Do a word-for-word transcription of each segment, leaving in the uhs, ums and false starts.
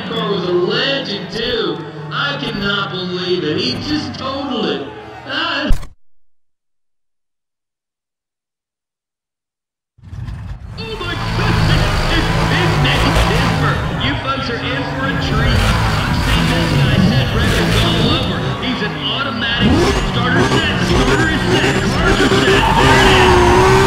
car was a legend, too. I cannot believe it. He just totaled it. Ah. Oh my goodness! It's Big Nate Denver. You folks are in for a treat. I've seen this guy set records all over. He's an automatic starter set. Starter is set. Cars are set. There it is.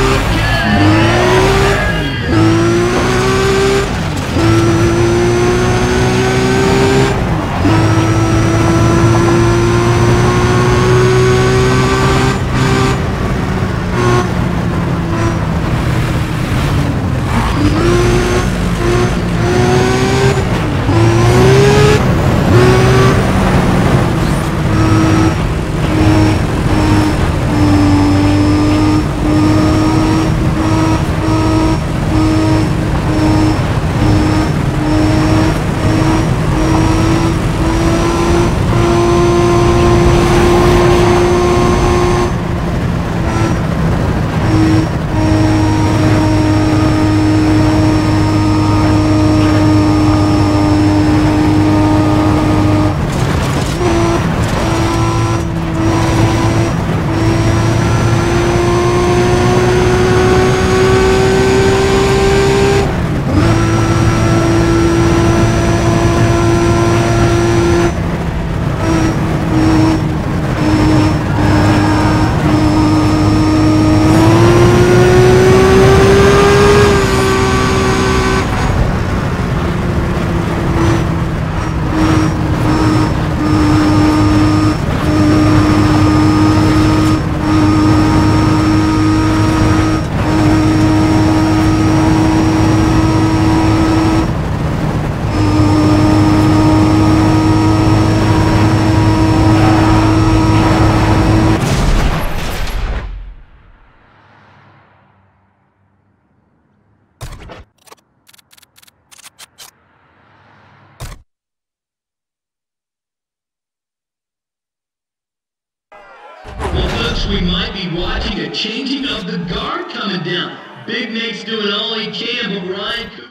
Well, folks, we might be watching a changing of the guard coming down. Big Nate's doing all he can, but Ryan Cooper